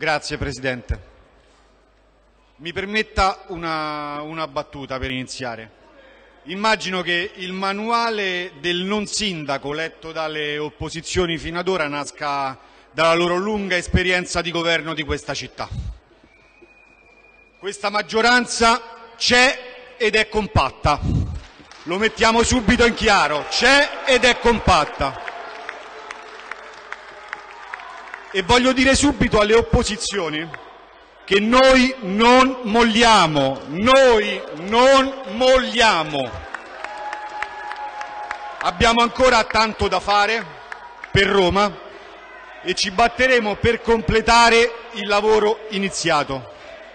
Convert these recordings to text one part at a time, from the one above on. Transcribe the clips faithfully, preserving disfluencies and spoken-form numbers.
Grazie Presidente. Mi permetta una, una battuta per iniziare. Immagino che il manuale del non sindaco letto dalle opposizioni fino ad ora nasca dalla loro lunga esperienza di governo di questa città. Questa maggioranza c'è ed è compatta. Lo mettiamo subito in chiaro, c'è ed è compatta. E voglio dire subito alle opposizioni che noi non molliamo, noi non molliamo. Abbiamo ancora tanto da fare per Roma e ci batteremo per completare il lavoro iniziato.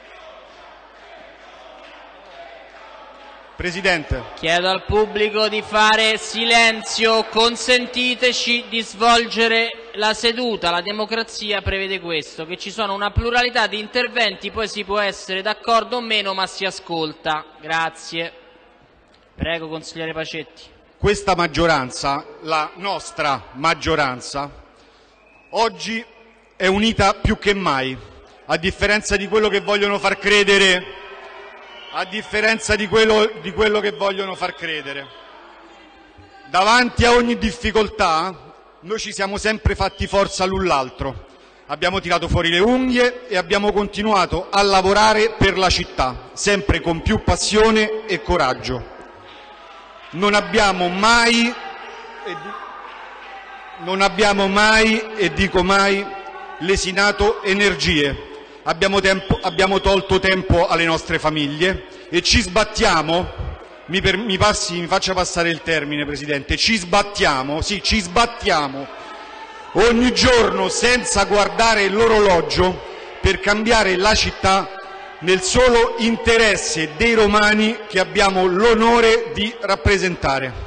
Presidente. Chiedo al pubblico di fare silenzio, consentiteci di svolgere la seduta. La democrazia prevede questo, che ci sono una pluralità di interventi, poi si può essere d'accordo o meno, ma si ascolta. Grazie. Prego, consigliere Pacetti. Questa maggioranza, la nostra maggioranza, oggi è unita più che mai, a differenza di quello che vogliono far credere a differenza di quello, di quello che vogliono far credere. Davanti a ogni difficoltà noi ci siamo sempre fatti forza l'un l'altro, abbiamo tirato fuori le unghie e abbiamo continuato a lavorare per la città, sempre con più passione e coraggio. Non abbiamo mai, e non abbiamo mai, e dico mai, lesinato energie. Abbiamo, tempo, abbiamo tolto tempo alle nostre famiglie e ci sbattiamo, mi, per, mi, passi, mi faccia passare il termine Presidente, ci sbattiamo, sì, ci sbattiamo ogni giorno senza guardare l'orologio per cambiare la città nel solo interesse dei romani che abbiamo l'onore di rappresentare.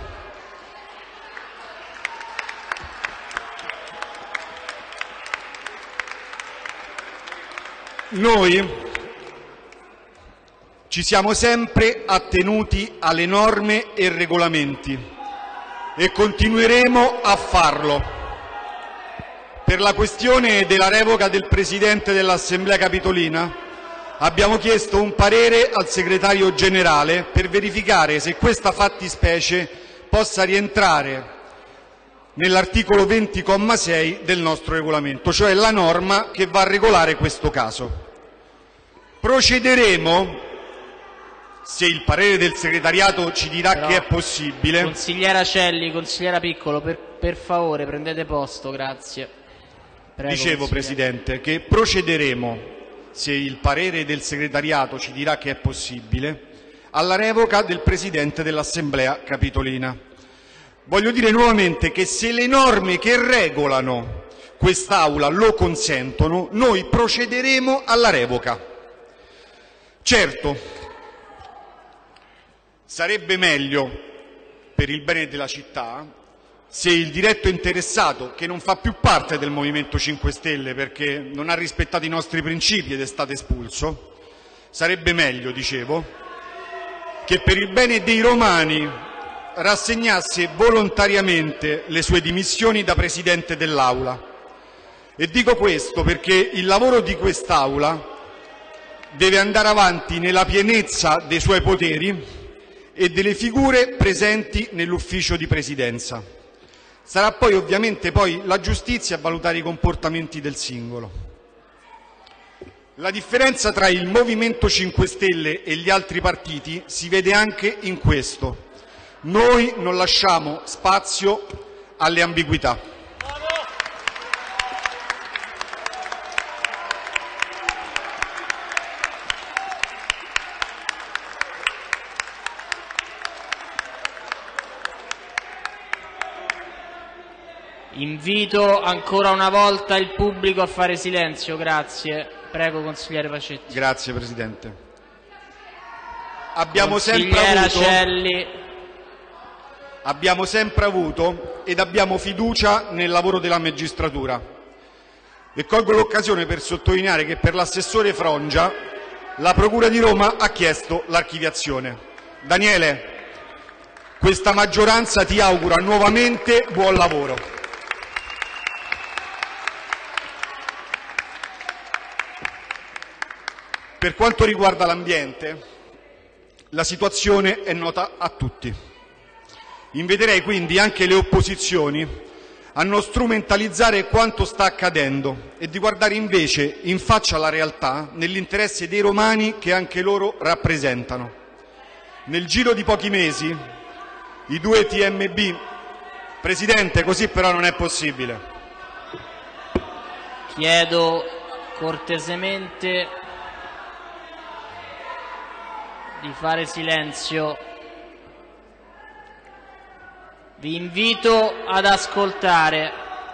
Noi ci siamo sempre attenuti alle norme e regolamenti e continueremo a farlo. Per la questione della revoca del Presidente dell'Assemblea Capitolina abbiamo chiesto un parere al Segretario Generale per verificare se questa fattispecie possa rientrare nell'articolo venti comma sei del nostro regolamento, cioè la norma che va a regolare questo caso. Procederemo, se il parere del segretariato ci dirà Però, che è possibile. Consigliera Celli, consigliera Piccolo, per, per favore prendete posto, grazie. Prego, Dicevo Presidente che procederemo, se il parere del segretariato ci dirà che è possibile, alla revoca del Presidente dell'Assemblea Capitolina. Voglio dire nuovamente che se le norme che regolano quest'Aula lo consentono, noi procederemo alla revoca. Certo, sarebbe meglio per il bene della città se il diretto interessato, che non fa più parte del Movimento cinque Stelle perché non ha rispettato i nostri principi ed è stato espulso, sarebbe meglio, dicevo, che per il bene dei romani rassegnasse volontariamente le sue dimissioni da Presidente dell'Aula. E dico questo perché il lavoro di quest'Aula deve andare avanti nella pienezza dei suoi poteri e delle figure presenti nell'ufficio di Presidenza. Sarà poi ovviamente poi la giustizia a valutare i comportamenti del singolo. La differenza tra il Movimento cinque Stelle e gli altri partiti si vede anche in questo. Noi non lasciamo spazio alle ambiguità. Invito ancora una volta il pubblico a fare silenzio, grazie. Prego, consigliere Pacetti. Grazie Presidente. Abbiamo sempre Consigliera avuto... Celli. Abbiamo sempre avuto ed abbiamo fiducia nel lavoro della magistratura e colgo l'occasione per sottolineare che per l'assessore Frongia la Procura di Roma ha chiesto l'archiviazione. Daniele, questa maggioranza ti augura nuovamente buon lavoro. Per quanto riguarda l'ambiente, la situazione è nota a tutti. Inviterei quindi anche le opposizioni a non strumentalizzare quanto sta accadendo e di guardare invece in faccia la realtà nell'interesse dei romani che anche loro rappresentano. Nel giro di pochi mesi i due T M B, Presidente, così però non è possibile. Chiedo cortesemente di fare silenzio. Vi invito ad ascoltare.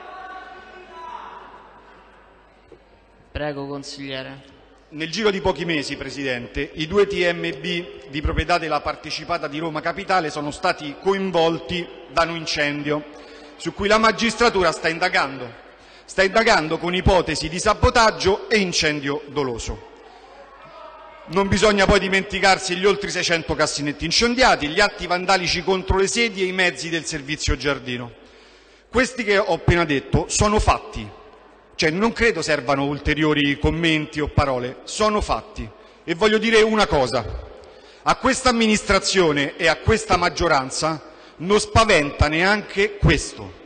Prego, consigliere. Nel giro di pochi mesi, Presidente, i due T M B di proprietà della Partecipata di Roma Capitale sono stati coinvolti da un incendio su cui la magistratura sta indagando. Sta indagando con ipotesi di sabotaggio e incendio doloso. Non bisogna poi dimenticarsi gli oltre seicento cassinetti incendiati, gli atti vandalici contro le sedi e i mezzi del servizio giardino. Questi che ho appena detto sono fatti, cioè non credo servano ulteriori commenti o parole, sono fatti. E voglio dire una cosa, a questa amministrazione e a questa maggioranza non spaventa neanche questo.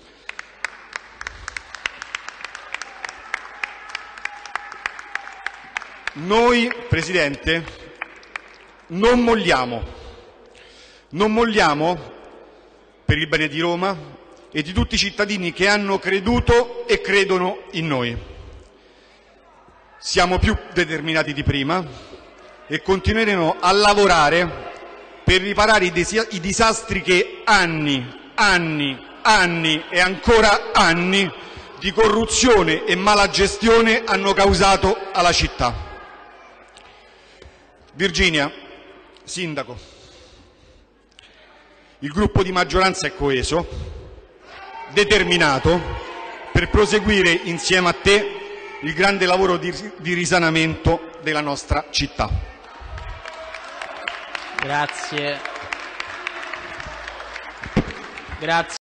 Noi, Presidente, non molliamo, non molliamo per il bene di Roma e di tutti i cittadini che hanno creduto e credono in noi. Siamo più determinati di prima e continueremo a lavorare per riparare i disastri che anni, anni, anni e ancora anni di corruzione e malagestione hanno causato alla città. Virginia, Sindaco, il gruppo di maggioranza è coeso, determinato per proseguire insieme a te il grande lavoro di, di risanamento della nostra città. Grazie. Grazie.